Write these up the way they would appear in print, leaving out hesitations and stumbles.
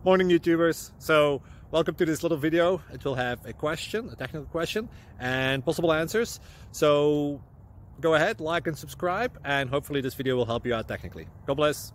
Morning YouTubers. So welcome to this little video. It will have a question, a technical question, and possible answers. So go ahead, like and subscribe, and hopefully this video will help you out technically. God bless.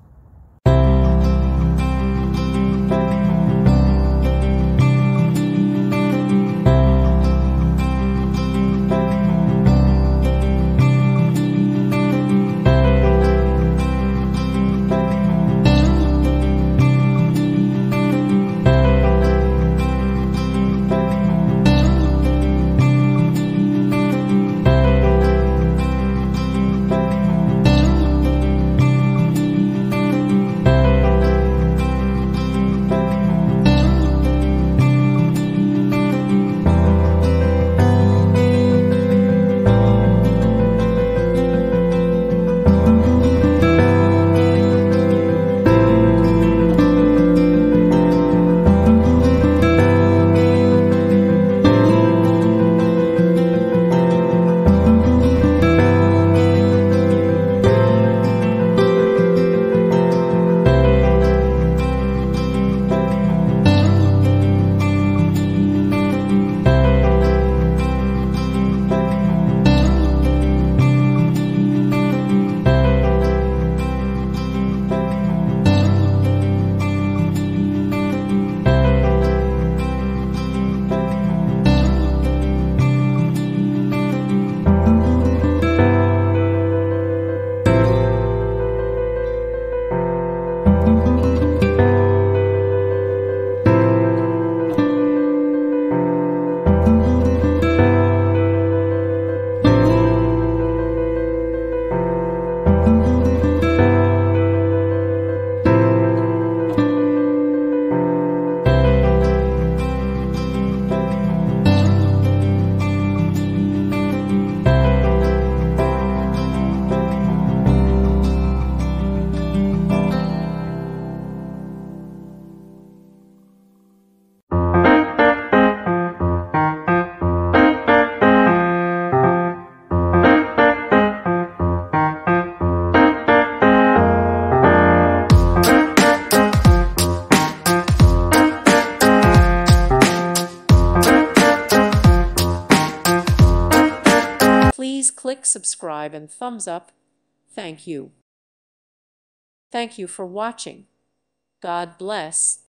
Please click subscribe and thumbs up. Thank you. Thank you for watching. God bless.